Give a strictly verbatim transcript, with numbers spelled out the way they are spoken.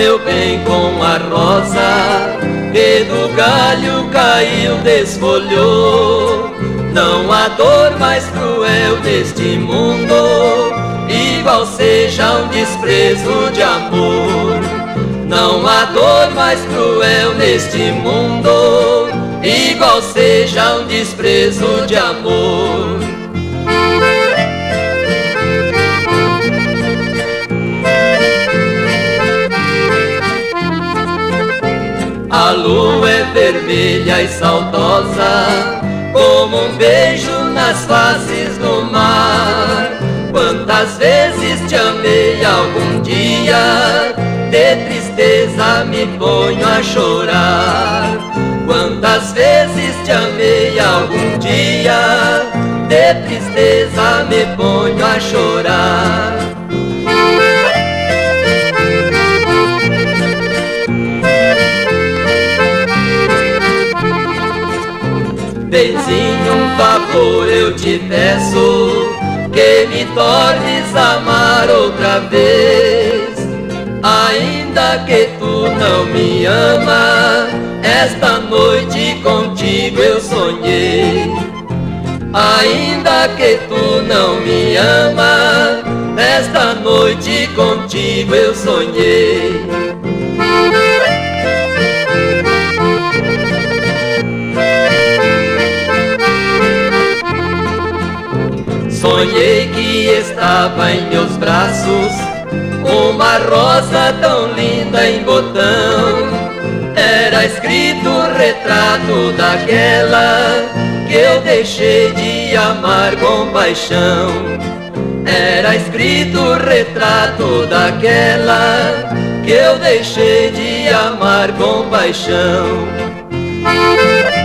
meu bem, com a rosa que do galho caiu, desfolhou. Não há dor mais cruel neste mundo, igual seja um desprezo de amor. Não há dor mais cruel neste mundo, igual seja um desprezo de amor. A lua é vermelha e saudosa, como um beijo nas faces do mar. Quantas vezes te amei algum dia, de tristeza me ponho a chorar. Quantas vezes te amei algum dia, de tristeza me ponho a chorar. Benzinho, um favor eu te peço, que me tornes a amar outra vez. Ainda que tu não me ama, esta noite contigo eu sonhei. Ainda que tu não me ama, esta noite contigo eu sonhei. Sonhei que estava em meus braços uma rosa tão linda em botão. Era escrito o retrato daquela que eu deixei de amar com paixão. Era escrito o retrato daquela que eu deixei de amar com paixão.